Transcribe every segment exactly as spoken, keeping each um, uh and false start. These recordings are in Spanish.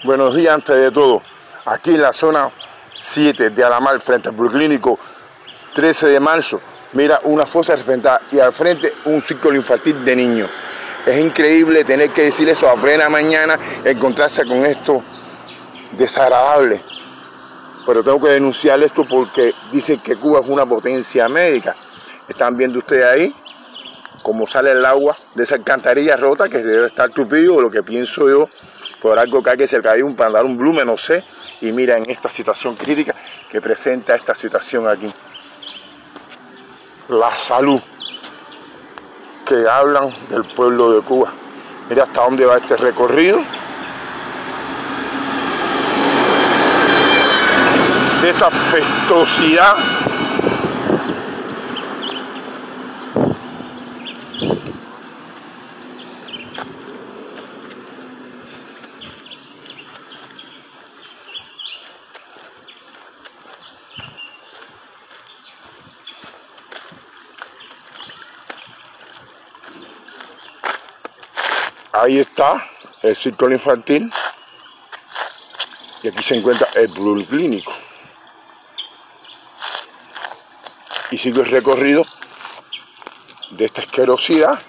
Buenos días, antes de todo, aquí en la zona siete de Alamar, frente al Policlínico, trece de marzo, mira una fosa reventada y al frente un círculo infantil de niños. Es increíble tener que decir eso a plena mañana, encontrarse con esto desagradable. Pero tengo que denunciar esto porque dicen que Cuba es una potencia médica. Están viendo ustedes ahí cómo sale el agua de esa alcantarilla rota que debe estar tupido, o lo que pienso yo, por algo que hay que se cayó un para dar un blume, no sé. Y mira en esta situación crítica que presenta esta situación aquí. La salud que hablan del pueblo de Cuba. Mira hasta dónde va este recorrido. De esta festosidad. Ahí está el círculo infantil y aquí se encuentra el Policlínico. Y sigo el recorrido de esta asquerosidad.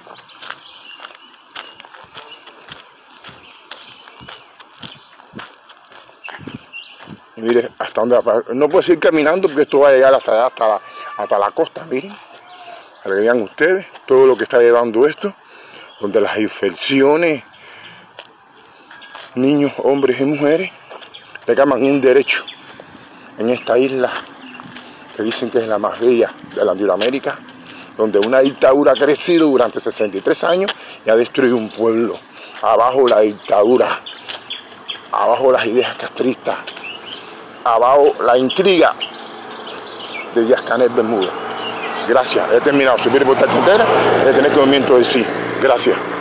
Y mire hasta dónde va. No puedo seguir caminando porque esto va a llegar hasta, hasta, la, hasta la costa. Miren, para que vean ustedes todo lo que está llevando esto, donde las infecciones, niños, hombres y mujeres, reclaman un derecho en esta isla que dicen que es la más bella de Latinoamérica, donde una dictadura ha crecido durante sesenta y tres años y ha destruido un pueblo. Abajo la dictadura, abajo las ideas castristas, abajo la intriga de Díaz-Canel Bermúdez. Gracias, he terminado. Si quiere portar frontera, he tener conocimiento de sí. Gracias.